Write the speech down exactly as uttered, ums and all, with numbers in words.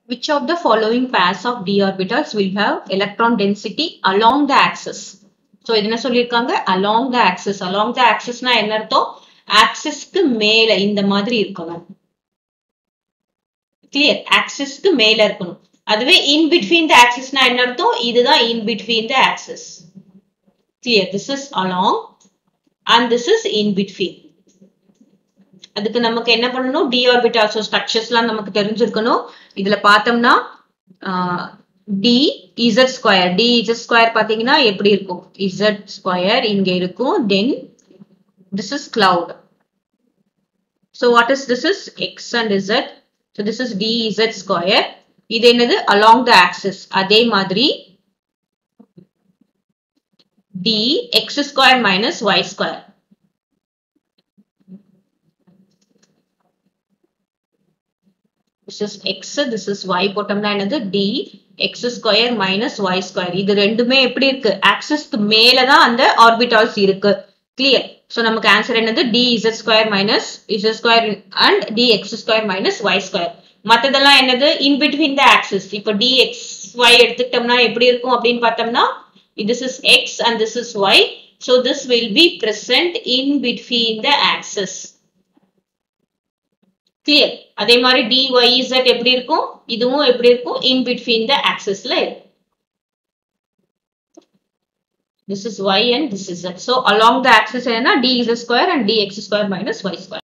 Which of the following pairs of d orbitals will have electron density along the axis? So இது என்ன சொல்லிருக்காங்க? Along the axis. Along the axis na என்ன அர்த்தம்? Axis க்கு மேல இந்த மாதிரி இருக்கணும். Clear? Axis க்கு மேல இருக்கணும். அதுவே in between the axis na என்ன அர்த்தம்? இதுதான் in between the axis. Clear? This is along and this is in between. அதுக்கு நமக்கு என்ன பண்ணணும்? d orbitals structuresலாம் நமக்கு தெரிஞ்சிருக்கணும். இதுல பார்த்தோம்னா d z square d z square பாத்தீங்கன்னா எப்படி இருக்கும்? Z square இங்க இருக்கும். Then this is cloud. So what is this is x and z. So this is dz square. இது என்னது? Along the axis. அதே மாதிரி d x square minus y square. This is x, this is y. போட்டோம்னா என்னது? d x square minus y square. இது ரெண்டுமே எப்படி இருக்கு? Axis க்கு மேல தான் அந்த orbitals இருக்கு. Clear? So நமக்கு ஆன்சர் என்னது? dz square minus z square and dx square minus y square. மத்ததெல்லாம் என்னது? In between the axis. இப்போ dxy எடுத்துக்கிட்டோம்னா எப்படி இருக்கும் அப்படின்னு பார்த்தோம்னா this is x and this is y. So this will be present in between the axis. Clear? அதே மாதிரி dyz எப்படி இருக்கும்? இதுவும் எப்படி இருக்கும்? In between the axis ல இருக்கும். This is y and this is z. So along the axis என்னன்னா dz square and dx square minus y square.